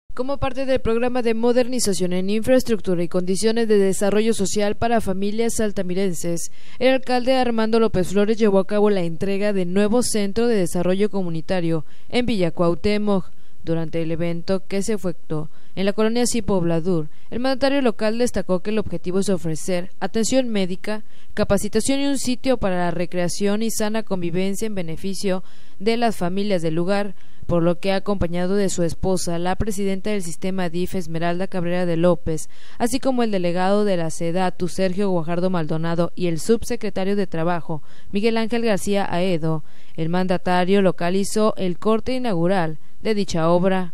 Como parte del programa de modernización en infraestructura y condiciones de desarrollo social para familias altamirenses, el alcalde Armando López Flores llevó a cabo la entrega del nuevo Centro de Desarrollo Comunitario en Villa Cuauhtémoc. Durante el evento que se efectuó en la colonia Cipobladur, el mandatario local destacó que el objetivo es ofrecer atención médica, capacitación y un sitio para la recreación y sana convivencia en beneficio de las familias del lugar, por lo que ha acompañado de su esposa, la presidenta del sistema DIF, Esmeralda Cabrera de López, así como el delegado de la SEDATU, Sergio Guajardo Maldonado, y el subsecretario de Trabajo, Miguel Ángel García Aedo. El mandatario local hizo el corte inaugural de dicha obra.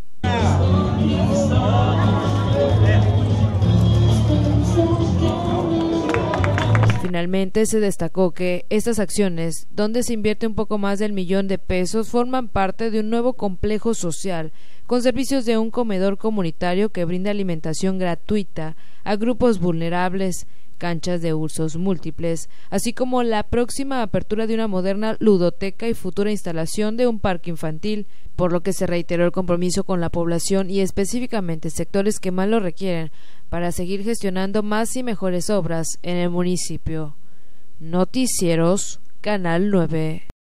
Finalmente se destacó que estas acciones, donde se invierte un poco más del $1.000.000, forman parte de un nuevo complejo social con servicios de un comedor comunitario que brinda alimentación gratuita a grupos vulnerables, canchas de usos múltiples, así como la próxima apertura de una moderna ludoteca y futura instalación de un parque infantil, por lo que se reiteró el compromiso con la población y específicamente sectores que más lo requieren para seguir gestionando más y mejores obras en el municipio. Noticieros, Canal 9.